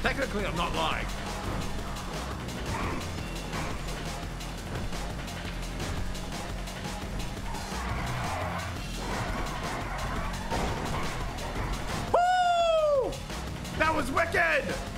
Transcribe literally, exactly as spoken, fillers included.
Technically, I'm not lying. Woo! That was wicked!